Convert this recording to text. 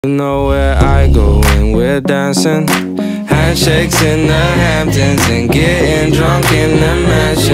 You know where I go when we're dancing. Handshakes in the Hamptons and getting drunk in the mansion.